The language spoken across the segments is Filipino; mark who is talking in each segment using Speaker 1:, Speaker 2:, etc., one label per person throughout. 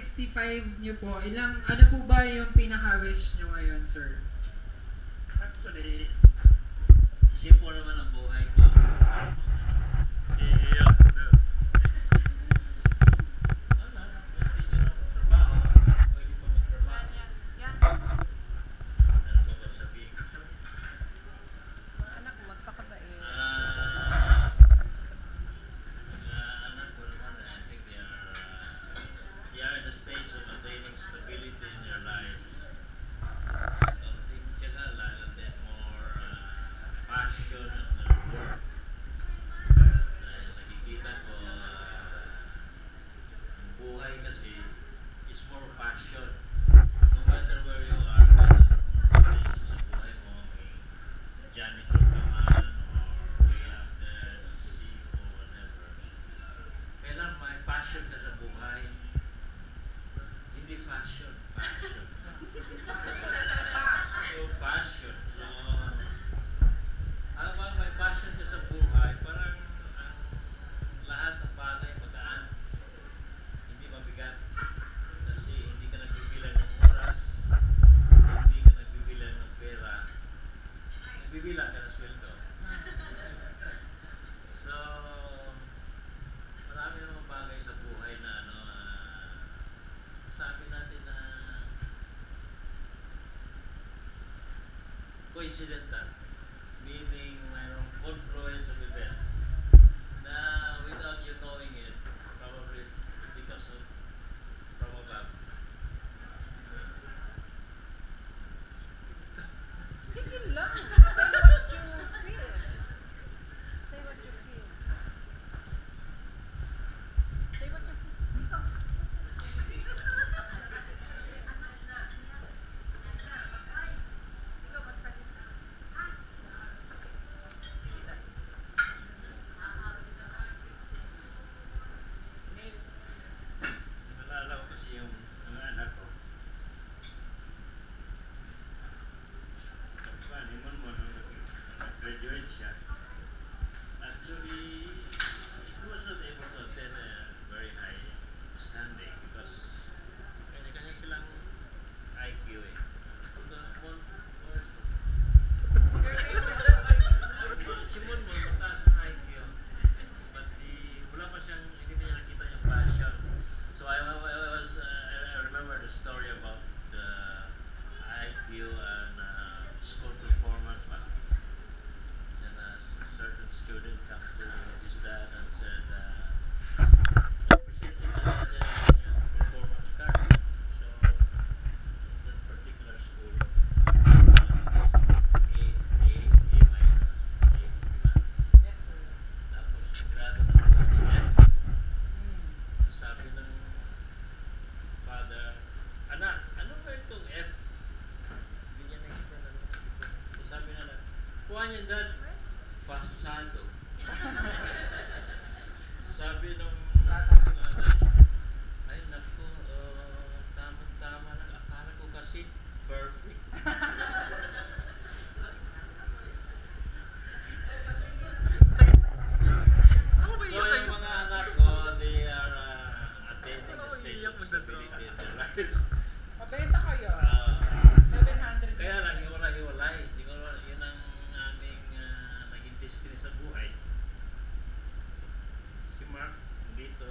Speaker 1: 65 nyo po, ano po ba yung pinaka-wish nyo ngayon, sir?
Speaker 2: Actually, simple naman ang buhay ko. Iiyak na. Wala, continue ng trabaho. Pwede pa magtrabaho. Ano pa ba sabihin ko?
Speaker 3: Anak, magpakabait.
Speaker 2: Anak ko naman, I think they are in the stage of attaining stability in their lives. Konting tiyaga lang, a bit more passion at their work. Dahil nakikita ko, ang buhay kasi is more passion. No matter where you are, station sa buhay mo, may janitor ka man, or way out there, sea, or whatever. Kailangan may passion ka sa buhay. Hindi fashion, passion. So, passion. So, habang may passion ka sa buhay, parang ang lahat ng bagay magaan. Hindi mabigat. Kasi hindi ka nagbibilang ng oras, hindi ka nagbibilang ng pera, nagbibilang ka ng sweldo. So, marami namang bagay sa buhay na sabi natin na coincidental, meaning mayroong confluence of events na without you knowing it, probably because of probable.
Speaker 3: Sige lang. Say what you feel. Say what you feel.
Speaker 2: Naalala ko kasi yung mga anak ko. Kapaniman mo nung nag-graduate siya. Actually, he was not able to attend a very high standing because kanya-kanya silang IQ eh. Kung one was Simon mo, mataas ang IQ. But wala pa siyang, hindi niya nakita yung passion. So I remember the story about the IQ and school performance. And a certain student came to his dad and said, "Appreciate your performance card." So it's that particular school.
Speaker 3: Yes, sir.
Speaker 2: Tapos grado na ng F. Sabi ng father, "Anak, ano ba itong F?" Hindi niya nakita na. So sabi na, "Kuha niya dad, fasado." Sabi nung nanay, "Ay naku, tamang-tama lang. Akala ko kasi perfect." So yung mga anak ko, they are attaining the stage of stability in their lives.
Speaker 1: Mabenta kayo. 700.
Speaker 2: Kaya lang, hiwalay-hiwalay. Siguro yun ang aming naging destiny sa buhay. Si Mark dito,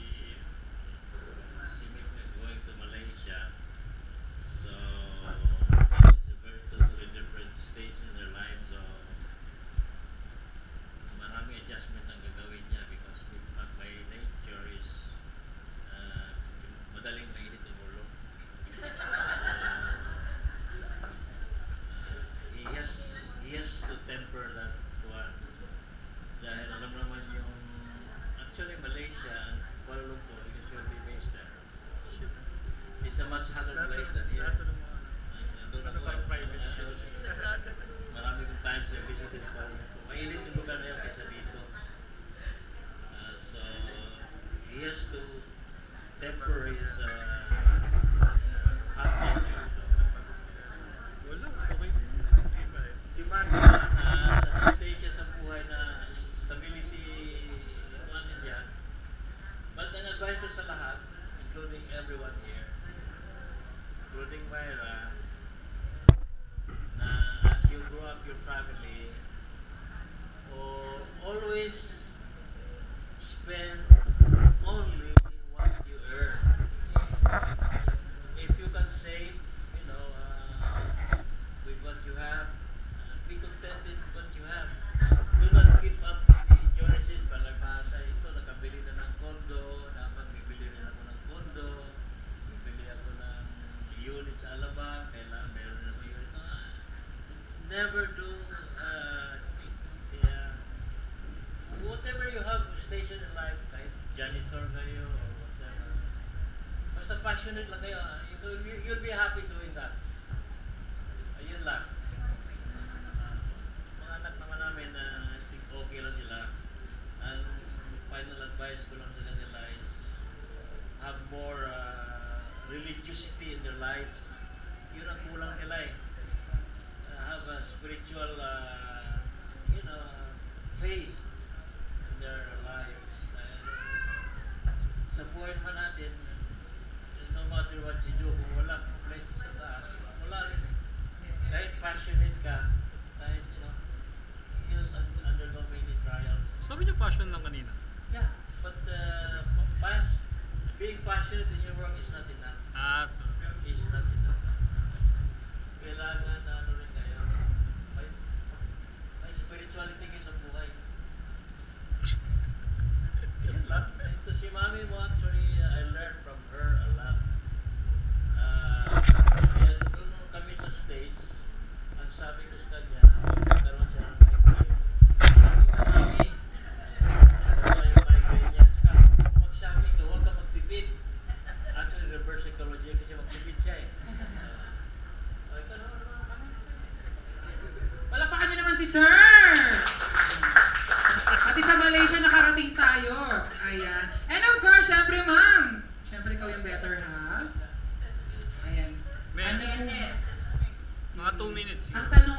Speaker 2: si Mick going to Malaysia. So, it's a very totally different stage in their lives. So, maraming adjustment ang gagawin niya because Mick by nature is madaling mainit ang ulo. He has to temper that one. Dahil alam naman yung actually Malaysia and Kuala Lumpur, because you'll be based there. It's a much hotter place than here. Doon ako, marami kong times I visited Kuala Lumpur. Mainit yung lugar na yun kaysa dito. So, he has to temper his hot nature. Si Mark, nasa stage siya sa buhay na stability, ano siya. But ang advice ko sa lahat, including everyone here, family, always spend only what you earn. If you can save, with what you have, be contented with what you have. Do not keep up with the Joneses, palabasa, ito, nakabili na ng condo, dapat bibili rin ako ng condo, bibili ako ng unit sa Alabang, kailangan meron na ako unit. Never do, whatever you have station in life, kahit janitor kayo or whatever, basta passionate lang kayo, you'll be happy doing that. Ayun lang. Mga anak naman namin na I think okay lang sila. Ang final advice ko lang sa kanila is have more religiosity in their lives. Yun ang kulang nila eh. Have a spiritual, faith in their lives. Sa buhay naman natin, no matter what you do, kung wala kang blessing sa taas, wala rin eh. Kahit passionate ka, kahit, you'll undergo many trials.
Speaker 4: Sabi niyo passion lang kanina.
Speaker 2: Yeah, but being passionate in your work is not enough.
Speaker 4: So,
Speaker 2: Is not enough. Kailangan rin kayo. May spirituality kayo sa buhay. Yun lang. Ito si mami mo actually, I learned from her a lot. Nung kami sa States, ang sabi ko sa kanya, nagkaroon siya ng migraine. Sabi ka mami, ano yung migraine niya? Tsaka, kung magsabi ka, huwag ka magtipid. Actually, reverse psychology kasi magtipid siya eh.
Speaker 1: Palakpakan niyo naman si Sir! Pati sa Malaysia nakarating tayo. Ayan. And of course, syempre ma'am. Syempre ikaw yung better half. Ayan.
Speaker 4: May-
Speaker 1: Ano po?
Speaker 4: mga 2 minutes.
Speaker 1: Ang tanong